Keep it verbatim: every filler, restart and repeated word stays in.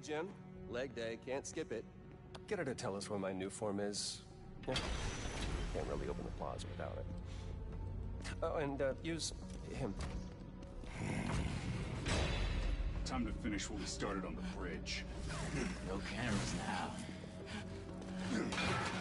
gym. Leg day, can't skip it. Get her to tell us where my new form is. Yeah. Can't really open the plaza without it. Oh, and uh, use him. Time to finish what we started on the bridge. No cameras now.